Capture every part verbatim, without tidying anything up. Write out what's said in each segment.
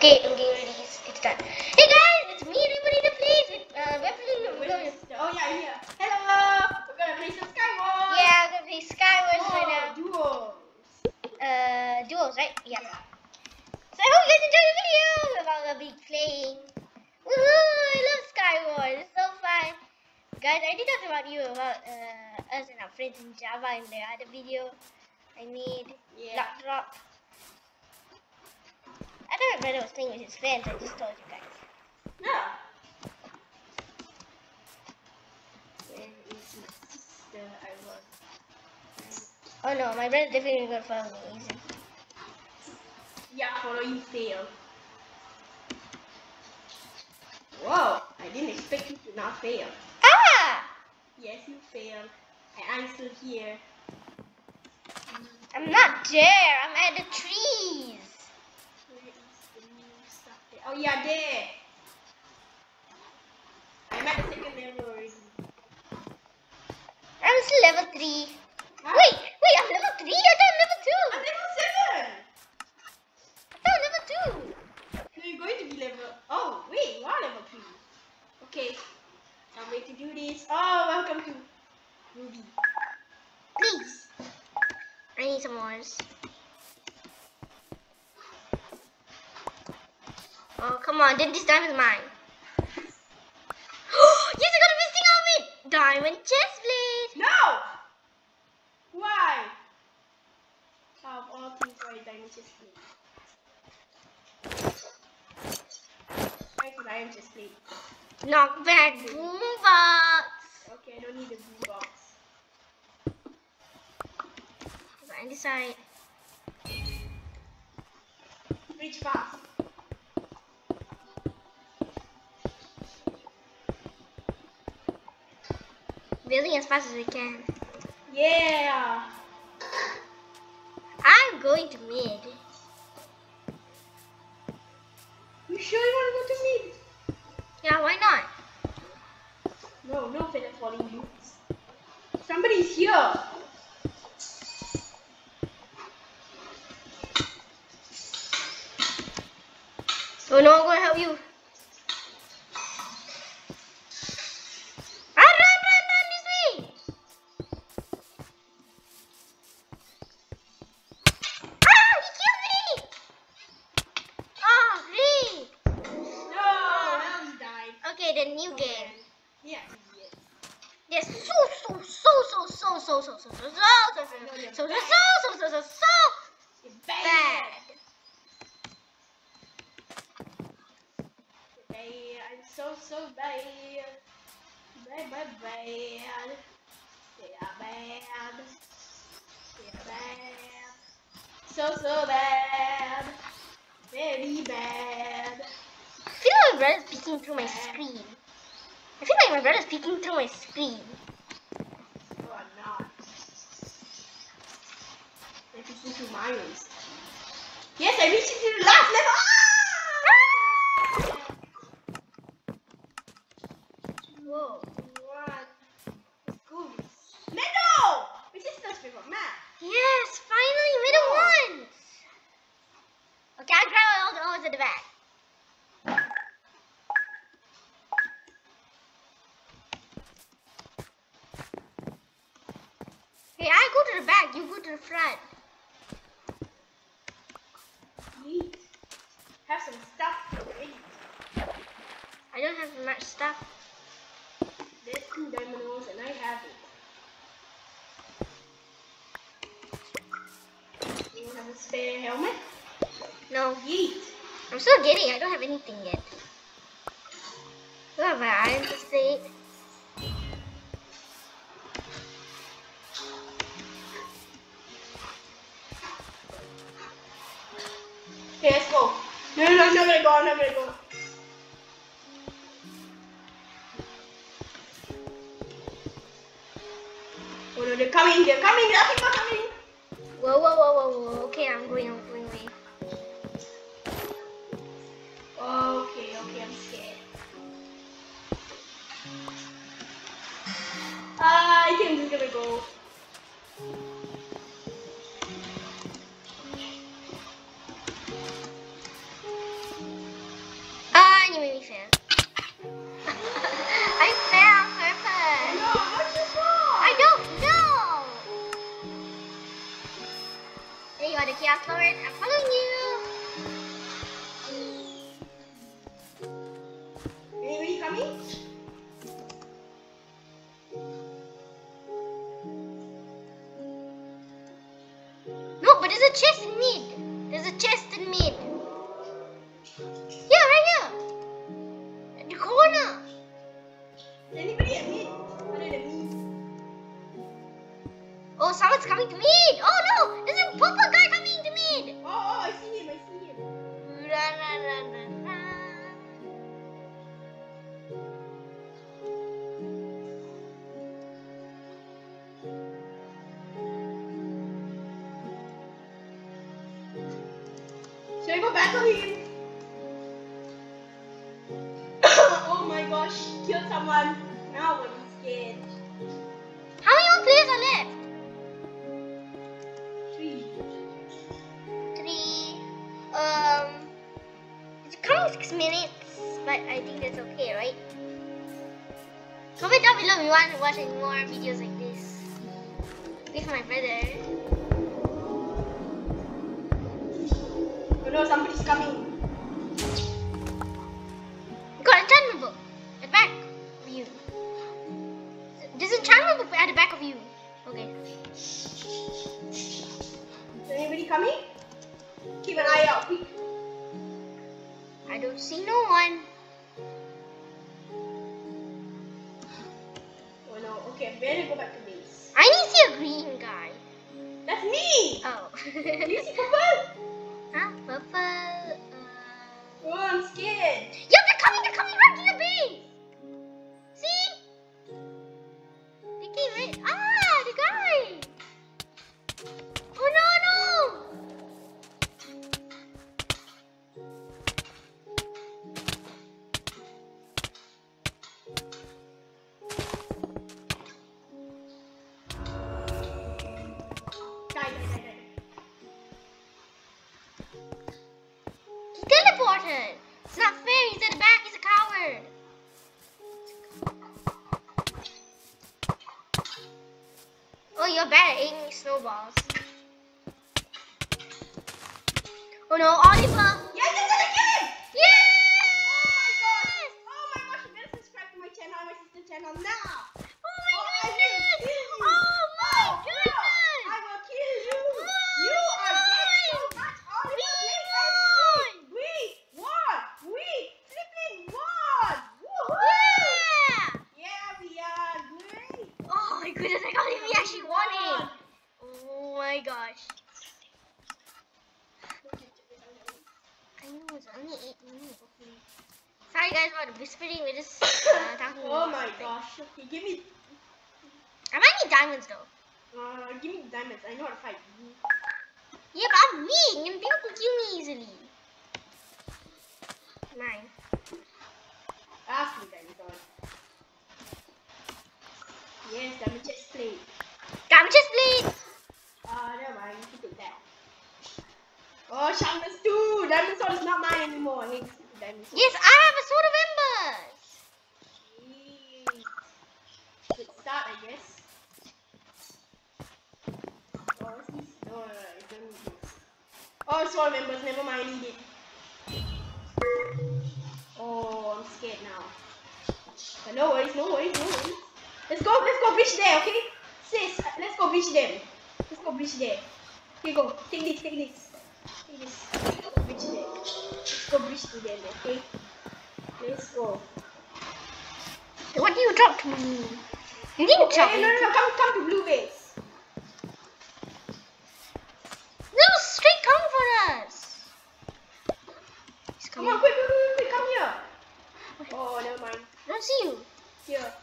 Okay, I'm getting ready. It's, it's done. Hey guys, it's me, everybody to play. Uh, we're playing. We're going. Oh yeah, here. Hello. We're gonna play some skywars. Yeah, we're gonna play skywars oh, right now. Duos. Uh, duos, right? Yeah. yeah. So I hope you guys enjoy the video. We're gonna be playing. Woohoo! I love skywars. It's so fun, guys. I did talk about you about uh, us and our friends in Java in the other video I made. Yeah. Lock drop. I thought my brother was playing with his friends. I just told you guys. No. Where is my sister? I was. Oh no, my brother's definitely gonna follow me. Easy. Yeah, follow you fail. Whoa! I didn't expect you to not fail. Ah! Yes, you failed. And I'm still here. I'm not there. I'm at the trees. Where is the new stuff there? Oh yeah, there. I'm at the second level already. I'm still level three. Huh? Wait, wait, I'm level three? I thought I'm level two. I'm level seven. I thought I'm level two. No, you're going to be level. Oh, wait, you are level three. Okay, I'm ready to do this. Oh, welcome to Ruby. Please. I need some more. Oh, come on. Then this time is mine. Yes, I got a missing outfit. Diamond chest plate. No! Why? Of all things, why diamond chest plate? Why could I just plate? Knockback boombox. Okay, I don't need the blue box. I decide. Reach fast. Building as fast as we can. Yeah. I'm going to mid. You sure you want to go to mid? Yeah, why not? No, no feather falling boots. Somebody's here. Oh no, I'm gonna help you. Run, run, run, run this way. Ah, he killed me. Oh, great. No, now he died. Okay, the new game. Yeah, idiot. There's so, so, so, so, so, so, so, so, so, so, so, so, so, so, so, so, so, so bad. I'm so so bad. Bad, bad, bad. They are bad. They are bad. So so bad. Very bad. I feel like my brother's peeking through my screen. I feel like my brother's peeking through my screen. No, I'm not. I'm peeking through my waist. Yes, I reached into the last level. Ah! Whoa. What? School. Meadow! My sister's favorite map. Yes, finally, middle Oh. ones. Okay, I grab all the ones at the back. Hey, I go to the back, you go to the front. Neat. Have some stuff already. I don't have much stuff. There's two diamond rolls and I have it. You have a spare helmet? No, Yeet. I'm still getting. I don't have anything yet. I don't have my iron plate. Okay, let's go. No, no, no, I'm not gonna go. I'm not gonna go. Oh no, they're coming. They're coming. There are people coming. Whoa, whoa, whoa, whoa, whoa. Okay, I'm going. I'm going away. Okay, okay, I'm scared. Uh, I think I'm just gonna go. fail. I fell on purpose. No, what's your fault? I don't know. There you are, the chaos lord. I'm following you. Anybody coming? No, but there's a chest in mid. There's a chest in mid. Yeah, right here. At the corner. Is anybody at mid? Other than me? Oh, someone's coming to mid. Oh no, there's a purple guy coming to mid. Oh, oh, I see him, I see him. Run, run, run, run, run. Should I go back on him? Oh my gosh, killed someone. Now I'm scared. How many more players are left? Three. Three. Um, it's coming six minutes, but I think that's okay, right? Comment down below if you want to watch any more videos like this with my brother. Oh no, somebody's coming. You got enchantment book at the back of you. There's enchantment book at the back of you. Okay. Is anybody coming? Keep an eye out, quick. I don't see no one. Oh no, okay, better go back to base. I need to see a green guy. That's me! Oh. Do you see purple? Huh? Purple. Uh... Oh, I'm scared. Yo, they're coming, they're coming right to your base! See? They came right. Ah, the guy! Oh no, no! Die, die, die, die. He teleported! It's not fair, he's at the back, he's a coward! Oh, you're bad at aiming snowballs. Oh no, Oliver! Yes, yes, yes, again! Yes! Oh my gosh, you better subscribe to my channel, my sister's channel now! Oh my Oh, I will goodness! kill you. Oh my Oh, goodness! I will kill you! Oh, You are dead so won! much, Oliver! We Please, won! We won! We flipping won! Woohoo! Yeah! Yeah, we are great! Oh my goodness, I can't believe we actually won it! Oh my gosh. I know it's only eight minutes. Okay. Sorry guys about the whispering, we're just uh, talking. Oh about my it. gosh. Okay, give me, I might need diamonds though. uh, give me the diamonds. I know how to fight. Yeah, but I'm weak and people can kill me easily. Nine. Ask me then, God. Yes, diamond chest plate. Diamond chest plate! Uh, never mind. You can take that. Oh, Shaman's too. Diamond sword is not mine anymore. I hate diamond sword. Yes, I have a sword of embers! Jeez. Good start, I guess. Oh, what's this? No, no, no, I don't need this. Oh, sword members, never mind, I need it. Oh, I'm scared now. But no worries, no worries, no worries. Let's go, let's go breach there, okay? Sis, let's go breach them. Let's go breach there. Here you go, take this, take this. Take this. Let's go breach there. Let's go breach to them, okay? Let's go. What do you drop to me? You didn't drop Hey, me. no, no, no, come, come to blue base. No, straight coming for us. He's Come coming. on, quick, quick, quick, quick, come here. Oh, never mind. I don't see you. Here.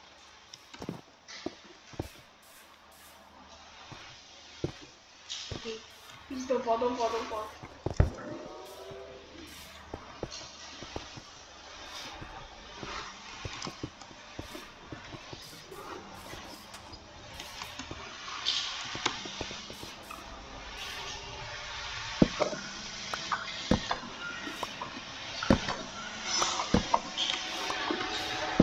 Okay. Please don't fall, don't fall, don't fall.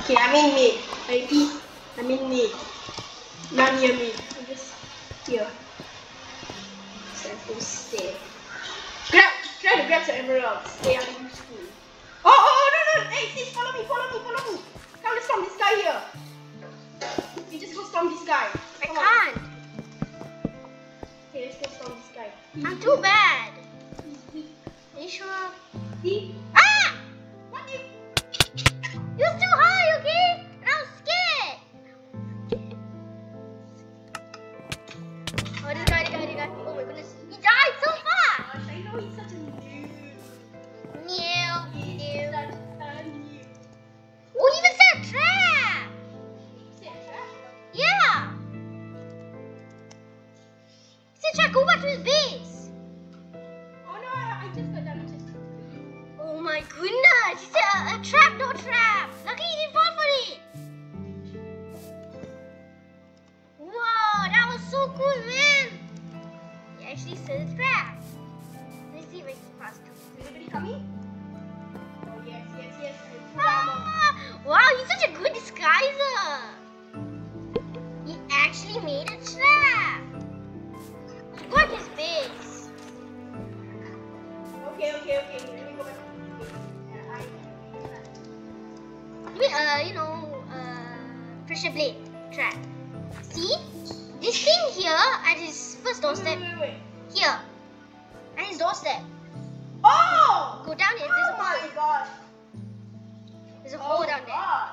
Okay, I'm in mid. I repeat, I'm in mid. Not near mid. I'm just here. So I have to stay. Grab, try to grab some emeralds. They are useful. Oh, oh, oh, no, no. Hey, sis, follow me, follow me, follow me. Come, let's storm this guy here. You just go storm this guy. I Come can't. On. Okay, let's go storm this guy. I'm too bad. Are you sure? See? Ah! What you? It was too high, okay? And I was scared. Oh, this guy, this guy, this guy. Oh my goodness. He died so fast. Gosh, I know he's such a noob. New, He's new. such a noob. Oh, he even set a trap. Set a trap? Yeah. He said, try go back to his base. Oh no, I, I just got damaged. Oh my goodness. He said a, a trap, no trap. Luckily he didn't fall for it. Whoa, that was so cool, man. He actually set a trap. Let's see if I can pass through. Anybody coming? Oh yes, yes, yes. Full armor. Ah, wow, he's such a good disguiser. He actually made a trap. He got his base. Okay, okay, okay. Let me go back. Yeah, I. I mean, uh, you know, uh, pressure blade trap. See? This thing here at his first doorstep. Wait, wait, wait. Here. At his doorstep. Oh! Go down here. There's a Oh my hole. gosh. There's a Oh hole down there. gosh.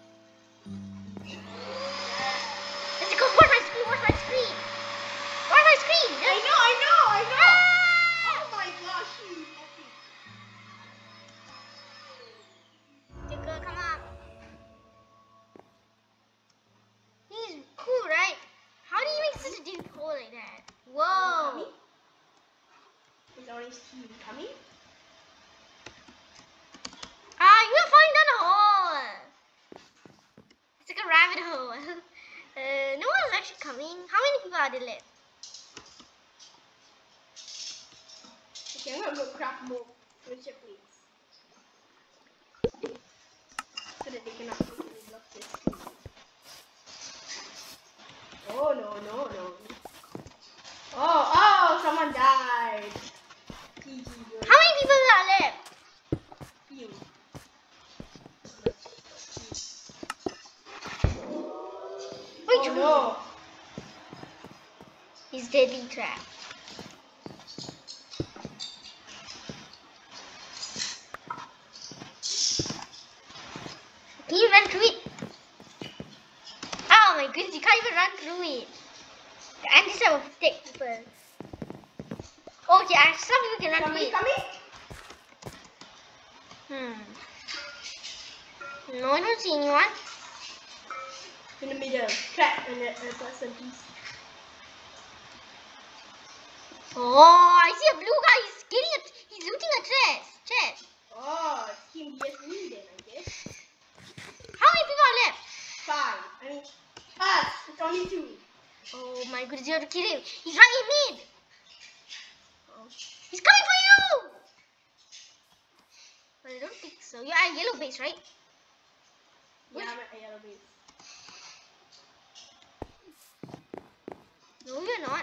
Let's go. Watch my screen. Watch my screen. Watch my screen. I There's- know, I know, I know. Ah! Oh my gosh. Ticker, come on. He's cool, right? How do you make such a deep hole like that? Whoa. Coming? Is orange team coming? Ah, you're falling down the hole. It's like a rabbit hole. uh, no one's actually coming. How many people are there left? Okay, I'm gonna go craft more pressure plates. So that they cannot block this. Oh no, no, no. Oh, oh, someone died. G G, girl. How many people are left? Few. Which Oh one? no. He's deadly trap. Can you run through it? Oh my goodness, you can't even run through it. And this type of thick people. Okay, I- some people can run Somebody through it. coming? Hmm. No, I don't see anyone. In the middle. Trap and a, a person, please. Oh, I see a blue guy. He's getting a, he's looting a chest. Chest. Oh, it's him just me then, I guess. How many people are left? Five. I mean, us. It's only two. Oh my goodness, you have to kill him. He's right in mid. Oh. He's coming for you. Well, I don't think so. You're at yellow base, right? Yeah, I'm at a yellow base. No, you're not.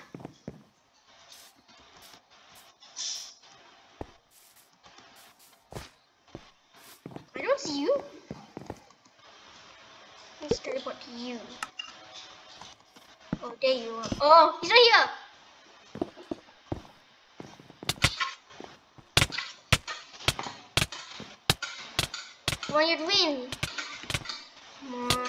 I don't see you. Let's teleport to you. Oh, there you are. Oh, he's right here. Come on, you'd win. Come on.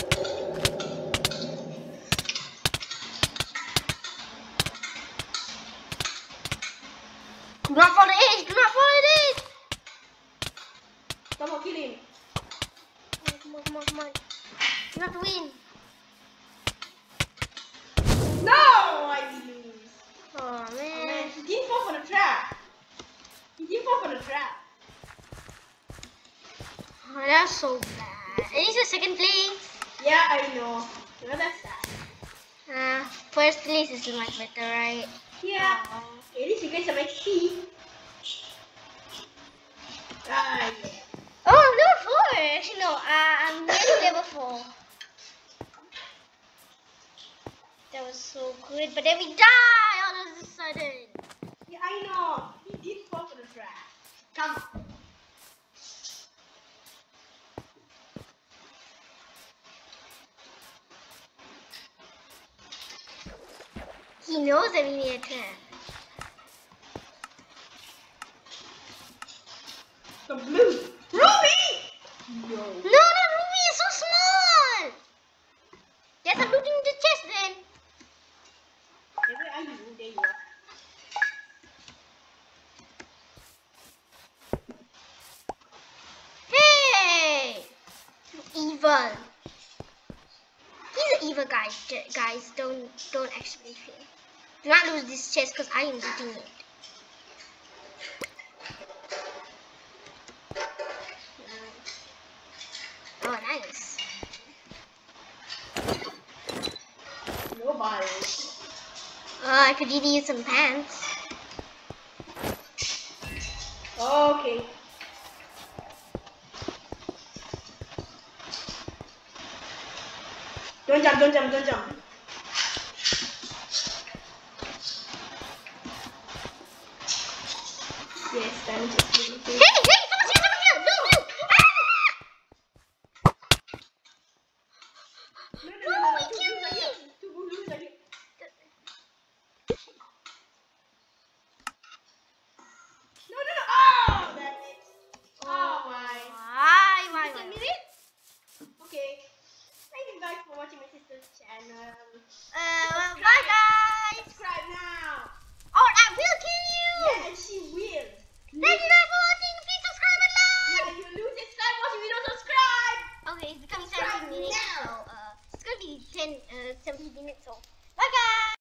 Do not follow the edge. Do not follow the edge. Come on, kill him. Come on, come on, come on. You have to win. No, I lose. Oh, Oh, man, man. he didn't fall for the trap. He didn't fall for the trap. Oh, that's so bad. At least the second place. Yeah, I know. You know that's sad. Uh, first place is much better, right? Yeah. At least you get some X P. Ah, yeah. Oh, number four. Actually, no. Uh, I'm getting beautiful. That was so good, but then we die all of a sudden. Yeah, I know. He did fall for the trap. Come on. He knows that we need a trap. The blue. Ruby! No. No, no, Ruby is so small. Yes, I'm looting the chest then. Hey, where are you? There you are. Hey! Evil. He's an evil guy, guys. Don't don't actually fear. Do not lose this chest because I am looting it. Oh, nice. Nobody. Oh, I could really use some pants. Okay. Don't jump, don't jump, don't jump. Yes, damage is really Hey, hey, someone's here, someone's here. No, no. No, no, No, no, no, he two killed blues are me. here. Two blues are here. No, no, no. Oh, that's it. Oh, my. Why, why, Just a why? minute. Okay. Thank you guys for watching my sister's channel. Uh, bye, guys. Subscribe now. Or I will kill you. Yeah, and she will. Thank you guys for watching. Please subscribe and like. Yeah, you lose it. Skywars if you don't subscribe. Okay, it's becoming Subscribe seventeen minutes, now. so uh, it's gonna be ten, uh, seventeen minutes, so